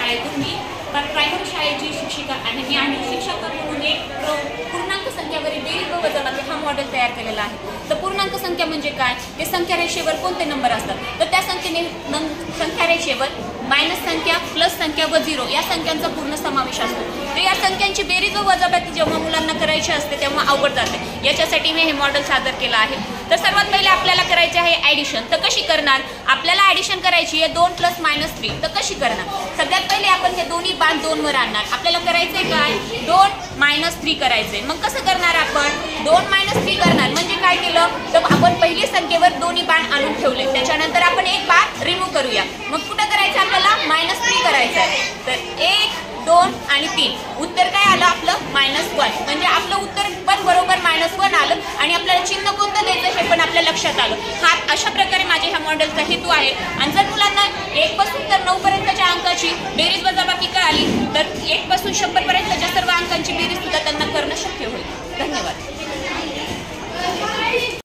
शाळेतून मी प्रायमरी शाळेची शिक्षिका आणि मी आणि शिक्षक म्हणून एक पूर्णांक संख्यावरील बेरीज व वजाबाकी हा मॉडेल तयार केलेला आहे। तर पूर्णांक संख्या म्हणजे काय, ते संख्या रेषेवर कोणते नंबर असतात, तर त्या संख्या रेषेवर मायनस संख्या, प्लस संख्या व 0 या संख्यांचा पूर्ण समावेश असतो। तर या संख्यांची बेरीज व वजाबाकी जेव्हा मुलांना करायची असते तेव्हा अवघड जाते, याच्यासाठी मी हे मॉडेल सादर केलं आहे। तर सर्वात पहिले आपल्याला करायचे आहे ॲडिशन। तर कशी करणार, आपल्याला ॲडिशन करायची आहे 2 + -3। तर कशी करणार, सगळ्यात पहिले आपण हे दोन्ही बाण 2 वर आणणार। आपल्याला करायचंय काय, 2 - 3 करायचंय। मग कसं करणार आपण, 2 - 3 करणार म्हणजे काय केलं, तर आपण पहिली संख्येवर दोन्ही बाण आणून ठेवले, त्याच्यानंतर आपण एक बाण रिमूव्ह करूया। मग कुठं करायचं आपल्याला, -3 करायचं आहे। तर 1, 2 आणि 3 उत्तर काय आलं आपलं -1, म्हणजे आपलं उत्तर पण बरोबर -1 आलं आणि आपल्याला चिन्ह कोणतं द्यायचं हे पण आपल्या लक्षात आलं। हा अशा प्रकारे माझे ह्या मॉडेलचा हेतू आहे। आणि जर मुलांना 1 पासून तर 9 पर्यंतच्या अंकाची बेरीज वजाबाकी कळाली तर 1 पासून 100 पर्यंतच्या सर्व अंकांची बेरीज सुद्धा त्यांना करणं शक्य होईल। धन्यवाद।